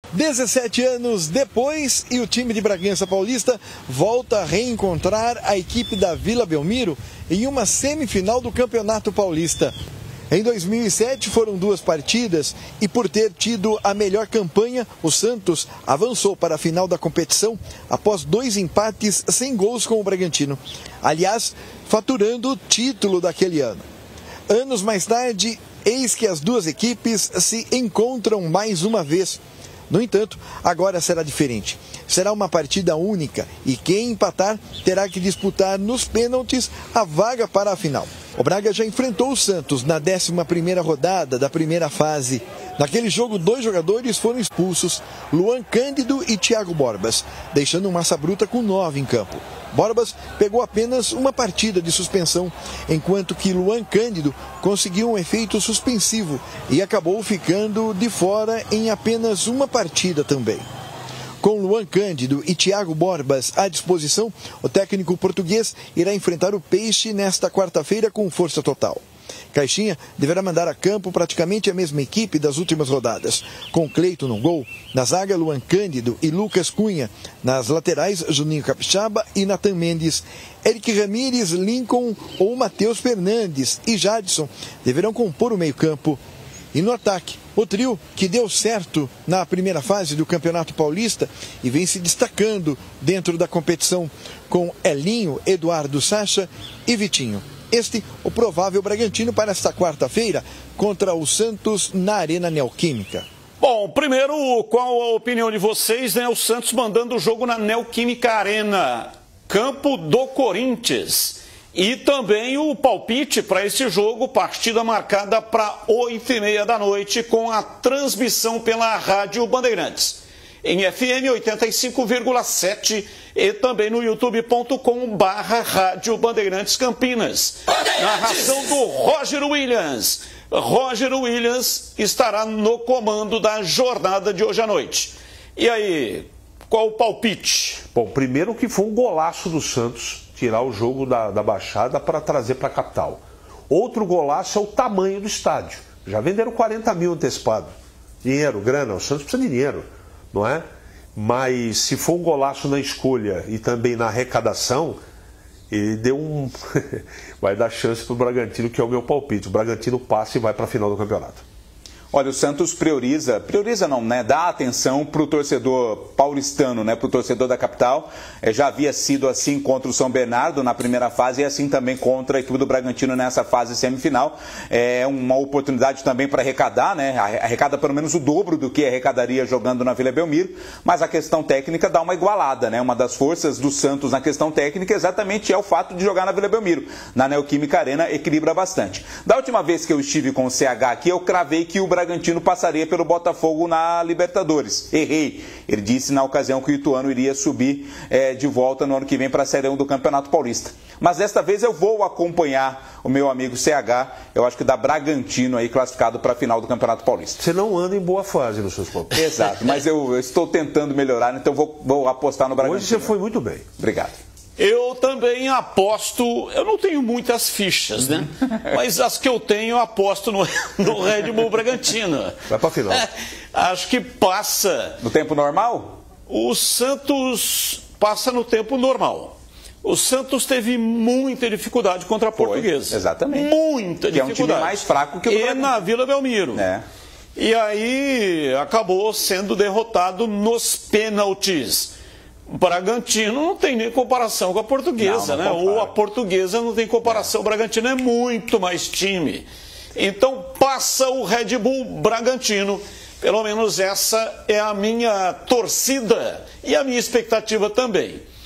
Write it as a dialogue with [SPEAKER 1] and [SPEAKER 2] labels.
[SPEAKER 1] 17 anos depois, e o time de Bragança Paulista volta a reencontrar a equipe da Vila Belmiro em uma semifinal do Campeonato Paulista. Em 2007 foram 2 partidas e, por ter tido a melhor campanha, o Santos avançou para a final da competição após 2 empates sem gols com o Bragantino. Aliás, faturando o título daquele ano. Anos mais tarde, eis que as 2 equipes se encontram mais uma vez. No entanto, agora será diferente. Será uma partida única e quem empatar terá que disputar nos pênaltis a vaga para a final. O Braga já enfrentou o Santos na 11ª rodada da primeira fase. Naquele jogo, 2 jogadores foram expulsos, Luan Cândido e Thiago Borbas, deixando o Massa Bruta com 9 em campo. Borbas pegou apenas uma partida de suspensão, enquanto que Luan Cândido conseguiu um efeito suspensivo e acabou ficando de fora em apenas uma partida também. Com Luan Cândido e Thiago Borbas à disposição, o técnico português irá enfrentar o Peixe nesta quarta-feira com força total. Caixinha deverá mandar a campo praticamente a mesma equipe das últimas rodadas, com Cleiton no gol, na zaga Luan Cândido e Lucas Cunha, nas laterais Juninho Capixaba e Natan Mendes, Eric Ramírez, Lincoln ou Matheus Fernandes e Jadson deverão compor o meio-campo. E no ataque, o trio que deu certo na primeira fase do Campeonato Paulista e vem se destacando dentro da competição com Elinho, Eduardo Sacha e Vitinho. Este, o provável Bragantino para esta quarta-feira contra o Santos na Arena Neoquímica.
[SPEAKER 2] Bom, primeiro, qual a opinião de vocês, né? O Santos mandando o jogo na Neoquímica Arena, campo do Corinthians. E também o palpite para esse jogo, partida marcada para 8h30 da noite, com a transmissão pela Rádio Bandeirantes. Em FM 85,7 e também no youtube.com/Rádio Bandeirantes Campinas. Narração do Roger Williams. Roger Williams estará no comando da jornada de hoje à noite. E aí, qual o palpite?
[SPEAKER 3] Bom, primeiro que foi um golaço do Santos tirar o jogo da Baixada para trazer para a capital. Outro golaço é o tamanho do estádio. Já venderam 40 mil antecipado. Dinheiro, grana, o Santos precisa de dinheiro, não é? Mas se for um golaço na escolha e também na arrecadação, ele deu um... vai dar chance para o Bragantino, que é o meu palpite. O Bragantino passa e vai para a final do campeonato.
[SPEAKER 4] Olha, o Santos prioriza não, né? Dá atenção para o torcedor paulistano, né? Para o torcedor da capital. Já havia sido assim contra o São Bernardo na primeira fase e assim também contra a equipe do Bragantino nessa fase semifinal. É uma oportunidade também para arrecadar, né? Arrecada pelo menos o dobro do que arrecadaria jogando na Vila Belmiro, mas a questão técnica dá uma igualada, né? Uma das forças do Santos na questão técnica exatamente é o fato de jogar na Vila Belmiro. Na Neoquímica Arena equilibra bastante. Da última vez que eu estive com o CH aqui, eu cravei que o Bragantino passaria pelo Botafogo na Libertadores. Errei. Ele disse na ocasião que o Ituano iria subir de volta no ano que vem para a Série 1 do Campeonato Paulista. Mas desta vez eu vou acompanhar o meu amigo CH, eu acho que dá Bragantino aí classificado para a final do Campeonato Paulista.
[SPEAKER 3] Você não anda em boa fase nos seus pontos.
[SPEAKER 4] Exato, mas eu estou tentando melhorar, então vou apostar no Bragantino.
[SPEAKER 3] Hoje você foi muito bem.
[SPEAKER 4] Obrigado.
[SPEAKER 2] Eu também aposto, eu não tenho muitas fichas, né? Mas as que eu tenho, eu aposto no Red Bull Bragantino.
[SPEAKER 3] Vai pra final.
[SPEAKER 2] Acho que passa.
[SPEAKER 4] No tempo normal?
[SPEAKER 2] O Santos passa no tempo normal. O Santos teve muita dificuldade contra a Portuguesa.
[SPEAKER 4] Exatamente.
[SPEAKER 2] Muita dificuldade. Que é um time
[SPEAKER 4] mais fraco que o do Bragantino.
[SPEAKER 2] E na Vila Belmiro. E aí acabou sendo derrotado nos pênaltis. O Bragantino não tem nem comparação com a Portuguesa, né? Ou a Portuguesa não tem comparação. O Bragantino é muito mais time. Então passa o Red Bull Bragantino. Pelo menos essa é a minha torcida e a minha expectativa também.